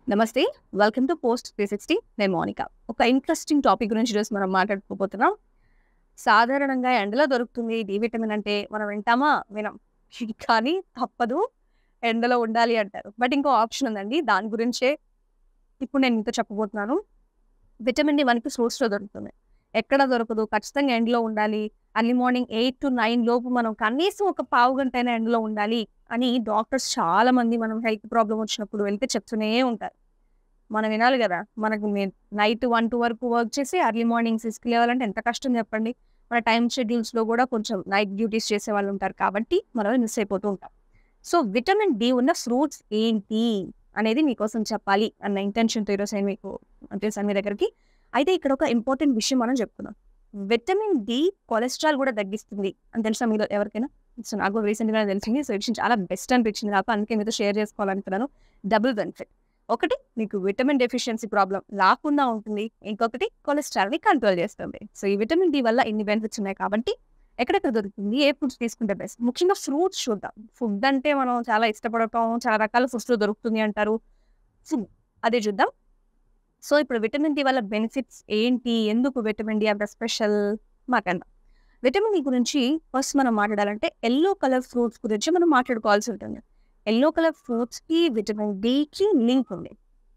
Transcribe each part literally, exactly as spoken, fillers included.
నమస్తే. Welcome to post three sixty. నేను మౌనిక. ఒక ఇంట్రెస్టింగ్ టాపిక్ గురించి ఈరోజు మనం మాట్లాడుకోబోతున్నాం. సాధారణంగా ఎండలో దొరుకుతుంది డి విటమిన్ అంటే మనం వింటామా? వినం. కానీ తప్పదు, ఎండలో ఉండాలి అంటారు. బట్ ఇంకో ఆప్షన్ ఉందండి. దాని గురించే ఇప్పుడు నేను మీతో చెప్పబోతున్నాను. విటమిన్ డి మనకి సోర్స్‌లో దొరుకుతుంది. ఎక్కడ దొరకదు. ఖచ్చితంగా ఎండలో ఉండాలి. ఎర్లీ మార్నింగ్ ఎనిమిది టు తొమ్మిది లోపు మనం కనీసం ఒక పావు గంటైనా ఎండలో ఉండాలి అని డాక్టర్స్ చాలామంది మనం హెల్త్ ప్రాబ్లమ్ వచ్చినప్పుడు వెళ్తే చెప్తూనే ఉంటారు. మనం వినాలి గదా! మనకు మే నైట్ ఒకటి, రెండు వరకు వర్క్ చేసి ఎర్లీ మార్నింగ్ ఆరుకి లేవాలంటే ఎంత కష్టం చెప్పండి. మన టైమ్ షెడ్యూల్స్‌లో గూడా కొంచెం నైట్ డ్యూటీస్ చేసేవాళ్ళు ఉంటారు కాబట్టి మనం మిస్ అయిపోతూ ఉంటాం. సో, విటమిన్ డి ఉన్న ఫ్రూట్స్ ఏంటి అనేది మీకోసం చెప్పాలి అన్న ఇంటెన్షన్‌తో ఈరోజు నేను మీకు వచ్చేసాను మీ దగ్గరికి. అయితే ఇక్కడ ఒక ఇంపార్టెంట్ విషయం మనం చెప్పుకుందాం. విటమిన్ డి కొలెస్ట్రాల్ గూడా తగ్గిస్తుంది అని తెలుసా మీలో ఎవరికైనా? సో, నాకు రీసెంట్‌గానే తెలిసింది. సో, ఈ విషయం చాలా బెస్ట్ అనిపించింది నాకు. అందుకే మీతో షేర్ చేసుకోవాలనుకున్నాను. Double benefit. ఒకటి మీకు విటమిన్ డెఫిషియన్సీ ప్రాబ్లమ్ రాకుండా ఉంటుంది. ఇంకొకటి కొలెస్ట్రాల్‌ని కంట్రోల్ చేస్తుంది. సో, ఈ విటమిన్ డి వల్ల ఇన్ని బెనిఫిట్స్ ఉన్నాయి కాబట్టి ఎక్కడెక్కడ దొరుకుతుంది? ఏ ఫుడ్స్ తీసుకుంటే బెస్ట్? ముఖ్యంగా ఫ్రూట్స్ చూద్దాం. ఫుడ్ అంటే మనం చాలా ఇష్టపడతాం. చాలా రకాల ఫుడ్స్‌లో దొరుకుతుంది అంటారు. ఫుడ్ అదే చూద్దాం. సో, ఇప్పుడు విటమిన్ డి వల్ల బెనిఫిట్స్ ఏంటి? ఎందుకు విటమిన్ డి అంత స్పెషల్? మాట్లాడదాం. విటమిన్ డి గురించి ఫస్ట్ మనం మాట్లాడాలంటే యెల్లో కలర్ ఫ్రూట్స్ గురించి మనం మాట్లాడుకోవాల్సి ఉంటుంది. యెల్లో కలర్ ఫ్రూట్స్‌కి విటమిన్ డికి లింక్ ఉంది.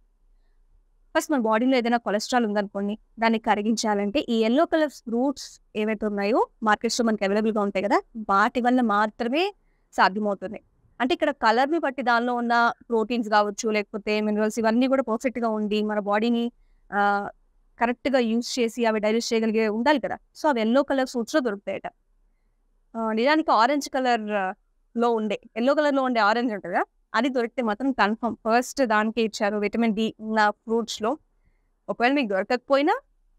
ఫస్ట్ మన బాడీలో ఏదైనా కొలెస్ట్రాల్ ఉందనుకోండి, దాన్ని కరిగించాలంటే ఈ యెల్లో కలర్ ఫ్రూట్స్ ఏవైతే ఉన్నాయో మార్కెట్స్‌లో మనకి అవైలబుల్‌గా ఉంటాయి కదా! వాటి వల్ల మాత్రమే సాధ్యమవుతుంది. అంటే ఇక్కడ కలర్‌ని బట్టి దానిలో ఉన్న ప్రోటీన్స్ కావచ్చు, లేకపోతే మినరల్స్ ఇవన్నీ కూడా పర్ఫెక్ట్‌గా ఉండి మన బాడీని ఆహ్, కరెక్ట్‌గా యూజ్ చేసి అవి డైజెస్ట్ చేయగలిగే ఉండాలి కదా! సో, అవి యెల్లో కలర్ ఫ్రూట్స్‌లో దొరుకుతాయట. ఆహ్, నిజానికి ఆరెంజ్ కలర్‌లో ఉండే యెల్లో కలర్‌లో ఉండే ఆరెంజ్ ఉంటది కదా! అది దొరికితే మాత్రం కన్ఫర్మ్ ఫస్ట్ దానికే ఇచ్చారు విటమిన్ డి ఉన్న ఫ్రూట్స్‌లో. ఒకవేళ మీకు దొరకకపోయినా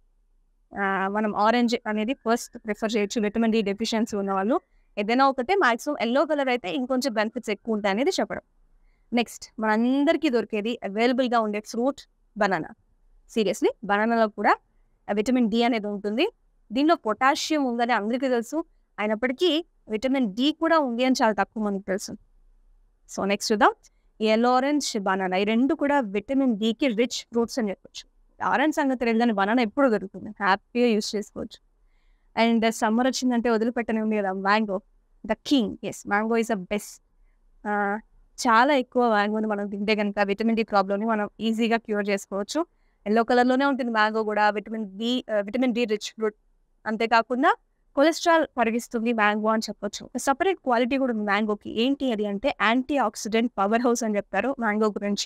ఆహ్, మనం ఆరెంజ్ అనేది ఫస్ట్ ప్రిఫర్ చేయొచ్చు విటమిన్ డి డెఫిషియన్సీ ఉన్నవాళ్ళు. ఏదైనా ఒకటే మాక్సిమం యెల్లో కలర్ అయితే ఇంకొంచెం బెనిఫిట్స్ ఎక్కువ ఉంటాయి అనేది చెప్పడం. నెక్స్ట్ మనందరికీ దొరికేది అవైలబుల్‌గా ఉండే ఫ్రూట్ బనానా. సీరియస్‌లీ బనానాలో కూడా విటమిన్ డి అనేది ఉంటుంది. దీనిలో పొటాషియం ఉందని అందరికీ తెలుసు. అయినప్పటికీ విటమిన్ డి కూడా ఉంది అని చాలా తక్కువ మందికి తెలుసు. సో, నెక్స్ట్ చూద్దాం. యెల్లో ఆరెంజ్, బనానా ఈ రెండు కూడా విటమిన్ డికి రిచ్ ఫ్రూట్స్ అని చెప్పొచ్చు. ఆరెంజ్ సంగతి తెలియదు కానీ బనానా ఎప్పుడు దొరుకుతుంది. హ్యాపీగా యూజ్ చేసుకోవచ్చు. అండ్ సమ్మర్ వచ్చిందంటే వదిలిపెట్టనే ఉంది కదా! Mango the king. Yes, mango is the best. ఆహ్, చాలా ఎక్కువ మ్యాంగోని మనం తింటే గనుక విటమిన్ డి ప్రాబ్లమ్‌ని మనం ఈజీగా క్యూర్ చేసుకోవచ్చు. యెల్లో కలర్‌లోనే ఉంటుంది మ్యాంగో గూడా. Vitamin B ah, vitamin D rich fruit. అంతేకాకుండా కొలెస్ట్రాల్ కరిగిస్తుంది మ్యాంగో అని చెప్పొచ్చు. సెపరేట్ క్వాలిటీ కూడా ఉంది మ్యాంగోకి. ఏంటి అది అంటే యాంటీ ఆక్సిడెంట్ పవర్ హౌస్ అని చెప్తారు మ్యాంగో గురించి.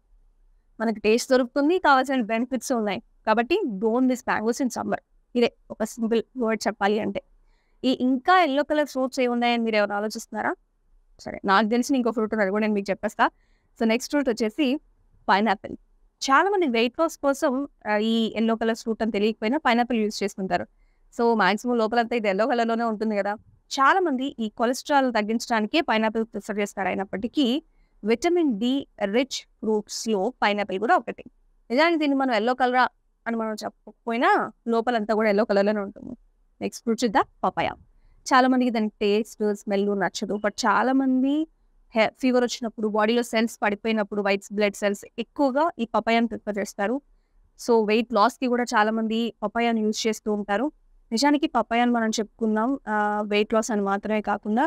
మనకి టేస్ట్ దొరుకుతుంది. కావాల్సిన బెనిఫిట్స్ ఉన్నాయి. కాబట్టి don't miss mangoes in summer. ఇదే ఒక సింపుల్ వర్డ్ చెప్పాలి అంటే. ఈ ఇంకా యెల్లో కలర్ ఫ్రూట్స్ ఏమున్నాయని మీరు ఏమైనా ఆలోచిస్తున్నారా? సరే, నాకు తెలిసిన ఇంకో ఫ్రూట్ ఉంది. అది కూడా నేను మీకు చెప్పేస్తా. సో, నెక్స్ట్ ఫ్రూట్ వచ్చేసి పైనాపిల్. చాలామంది వెయిట్ లాస్ కోసం ఆహ్, ఈ యెల్లో కలర్ ఫ్రూట్ అని తెలియకపోయినా పైనాపిల్ యూజ్ చేసుకుంటారు. సో, మాక్సిమం లోపలంతా ఇది యెల్లో కలర్‌లోనే ఉంటుంది కదా! చాలామంది ఈ కొలెస్ట్రాల్ తగ్గించడానికే పైనాపిల్ ప్రిఫర్ చేస్తారు. అయినప్పటికీ విటమిన్ డి రిచ్ ఫ్రూట్స్‌లో పైనాపిల్ కూడా ఒకటి. నిజానికి దీన్ని మనం యెల్లో కలరా అని మనం చెప్పకపోయినా లోపలంతా కూడా యెల్లో కలర్‌లోనే ఉంటుంది. నెక్స్ట్ ఫ్రూట్ చూద్దాం, పపాయ. చాలామందికి దాని టేస్ట్, స్మెల్ నచ్చదు. బట్ చాలామంది హె ఫీవర్ వచ్చినప్పుడు, బాడీలో సెల్స్ పడిపోయినప్పుడు వైట్ బ్లడ్ సెల్స్ ఎక్కువగా ఈ పపాయాని ప్రిఫర్ చేస్తారు. సో, వెయిట్ లాస్‌కి కూడా చాలామంది పపాయాని యూజ్ చేస్తూ ఉంటారు. నిజానికి పపాయాని మనం చెప్పుకున్నాం ఆహ్, వెయిట్ లాస్ అని మాత్రమే కాకుండా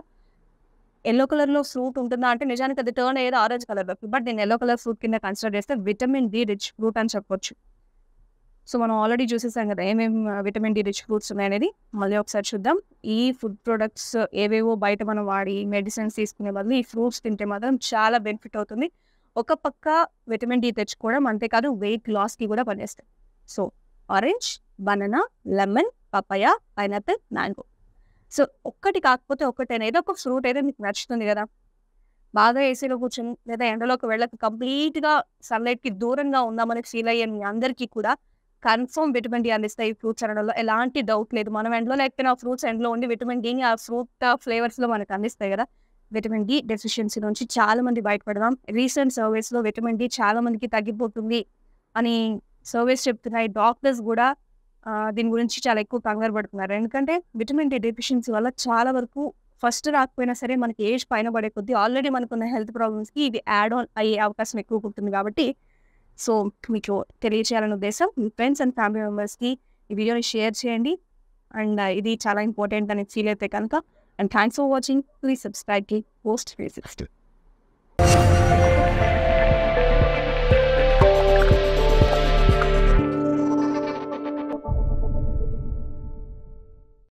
యెల్లో కలర్‌లో ఫ్రూట్ ఉంటుందా అంటే నిజానికి అది టర్న్ అయ్యేది ఆరెంజ్ కలర్‌లోకి. బట్ నేను యెల్లో కలర్ ఫ్రూట్ కింద కన్సిడర్ చేస్తే విటమిన్ డి రిచ్ ఫ్రూట్ అని చెప్పొచ్చు. సో, మనం ఆల్రెడీ చూసేసాం కదా! ఏమేం విటమిన్ డి రిచ్ ఫ్రూట్స్ ఉన్నాయనేది. మళ్ళీ ఒకసారి చూద్దాం. ఈ ఫుడ్ ప్రొడక్ట్స్ ఏవేవో బయట మనం వాడి మెడిసిన్స్ తీసుకునే బదులు ఈ ఫ్రూట్స్ తింటే మాత్రం చాలా బెనిఫిట్ అవుతుంది. ఒక పక్క విటమిన్ డి తెచ్చుకోవడం, అంతేకాదు వెయిట్ లాస్‌కి కూడా పనిచేస్తాయి. So, orange, banana, lemon, papaya, pineapple, mango. So, ఒక్కటి కాకపోతే ఒక్కటైనా ఏదో ఒక ఫ్రూట్ అయితే మీకు నచ్చుతుంది కదా! బాగా ఏసీలో కూర్చొని లేదా ఎండలోకి వెళ్ళక కంప్లీట్‌గా సన్‌లైట్‌కి దూరంగా ఉన్నామని ఫీల్ అయ్యే మీ అందరికీ కూడా కన్ఫర్మ్ విటమిన్ డి అందిస్తాయి ఈ ఫ్రూట్స్ అనడంలో ఎలాంటి డౌట్ లేదు. మనం ఎండలో లేకపోయినా ఆ ఫ్రూట్స్ ఎండలో ఉండి విటమిన్ డిని ఆ ఫ్రూట్ ఫ్లేవర్స్‌లో మనకు అందిస్తాయి కదా! విటమిన్ డి డెఫిషియన్సీ నుంచి చాలామంది బయటపడదాం. రీసెంట్ సర్వేస్‌లో విటమిన్ డి చాలా మందికి తగ్గిపోతుంది అని సర్వేస్ చెప్తున్నాయి. డాక్టర్స్ గూడా ఆహ్, దీని గురించి చాలా ఎక్కువ కంగారు పడుతున్నారు. ఎందుకంటే విటమిన్ డి డెఫిషియన్సీ వల్ల చాలా వరకు ఫస్ట్ రాకపోయినా సరే మనకి ఏజ్ పైన పడే కొద్దీ ఆల్రెడీ మనకున్న హెల్త్ ప్రాబ్లమ్స్‌కి ఇది యాడ్ ఆన్ అయ్యే అవకాశం ఎక్కువగా ఉంటుంది కాబట్టి సో మీకు తెలియచేయాలనే ఉద్దేశం. మీ ఫ్రెండ్స్ అండ్ ఫ్యామిలీ మెంబర్స్కి ఈ వీడియోని షేర్ చేయండి. అండ్ ఇది చాలా ఇంపార్టెంట్ అని ఫీల్ అయితే కనుక. And thanks for watching. Please subscribe కి పోస్ట్ త్రీ సిక్స్టీ.